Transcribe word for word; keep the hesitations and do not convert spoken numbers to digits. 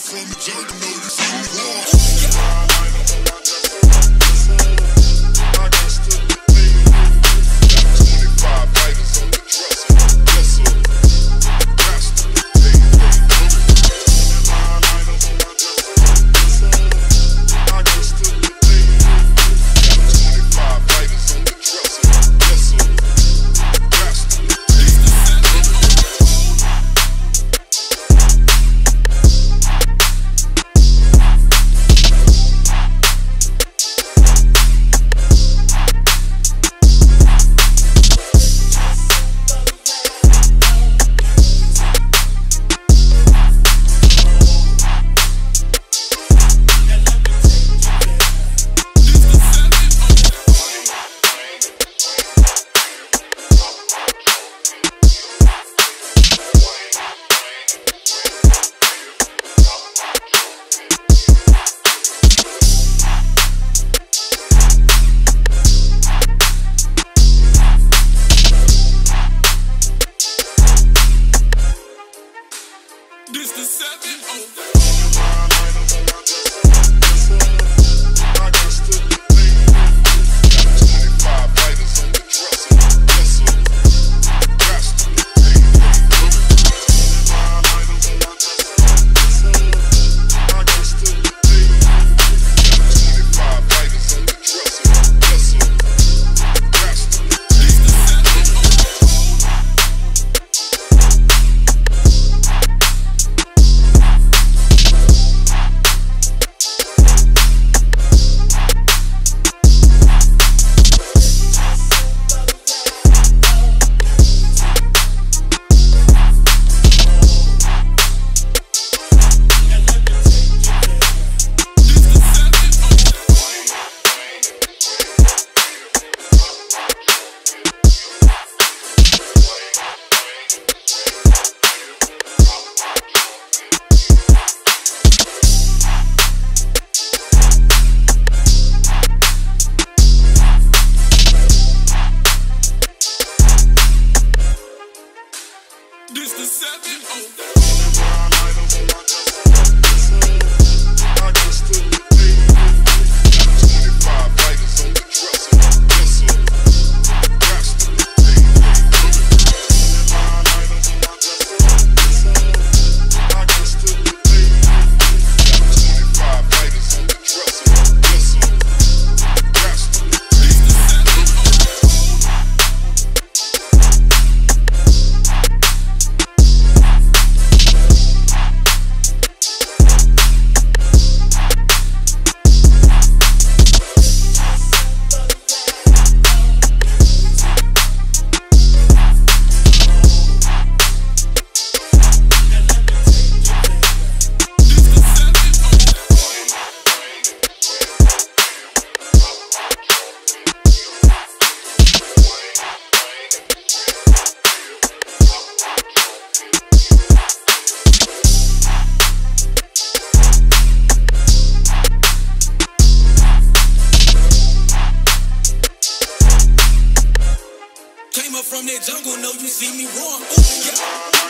from the jug, you know you see me raw. I got stood the thing. Got twenty-five biters on the dresser. Yes, sir. Got stood the thing. I got stood the thing. Got twenty-five biters on the dresser. Yes, sir. Got stood the thing. This the seven oh. I got stood the thing. Got twenty-five biters on the dresser. Yes, sir. Got stood the thing. I got stood the thing. Got twenty-five biters on the dresser. Yes, sir. Got stood the thing. This the seven oh. I got stood the thing. Got twenty-five biters on the dresser. Yes, sir. Got stood the thing. I got stood the thing. Got twenty-five biters on the dresser. Yes, sir. Got stood the thing. Came up from that jungle, know you see me raw. Ooh, yeah.